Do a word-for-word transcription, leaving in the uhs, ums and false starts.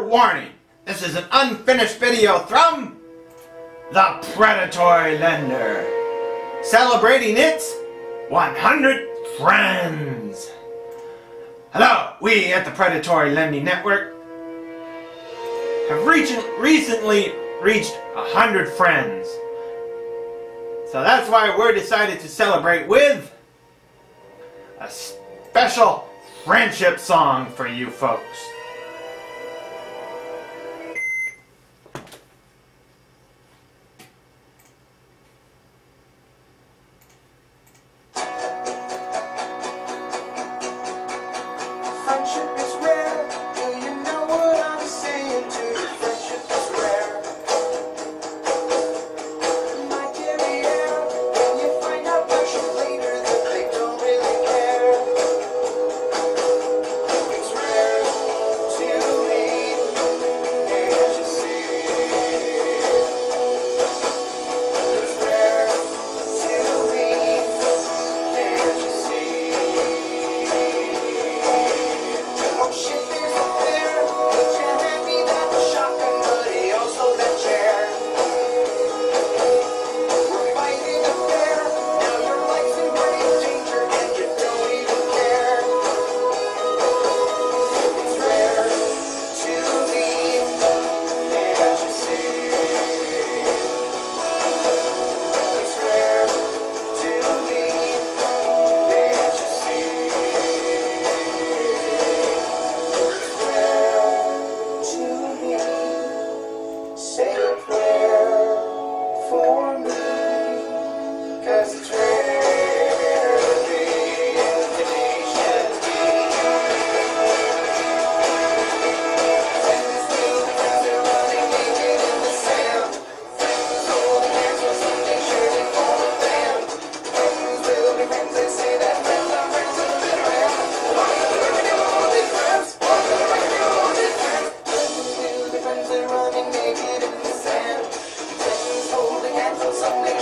warning, this is an unfinished video from the Predatory Lender, celebrating its one hundred friends. Hello, we at the Predatory Lending Network have recent, recently reached one hundred friends. So that's why we're decided to celebrate with a special friendship song for you folks. Friendship is rare. Do you know what I'm saying to you? Friendship is rare. Might give me air when you find out much later that they don't really care. It's rare to me, can't you see? It's rare to me, can't you see? Shit, there's a fair, but you hand me that shotgun, buddy, also that chair. We're fighting a fair, now your life's in grave danger, and you don't even care. It's rare to me, can't you see? It's rare to me, can't you see? Say a prayer for me, 'cause it's rare to be in the nation. Friends will be friends, they're running naked in the sand. Friends holding hands while someday shares it all with them. Friends will be friends, they say that friends are friends of the bitter end. Walk the record, you'll all be friends. Walk the record, you'll all be friends. Friends will be friends, they're running naked in the sand. Friends holding hands while someday